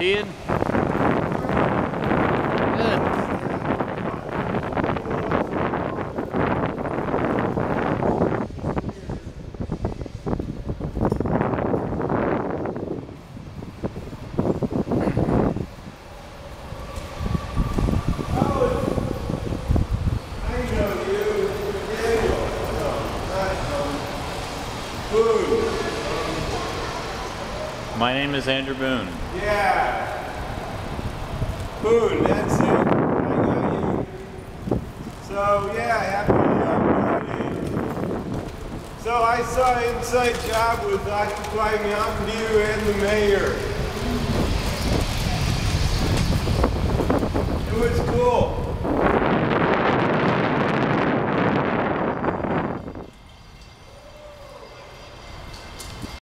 Ian? Good. My name is Andrew Boone. Yeah. Boone, that's it. I got you. So, yeah, happy birthday. So I saw Inside Job with Occupy Mountain View and the mayor. It was cool.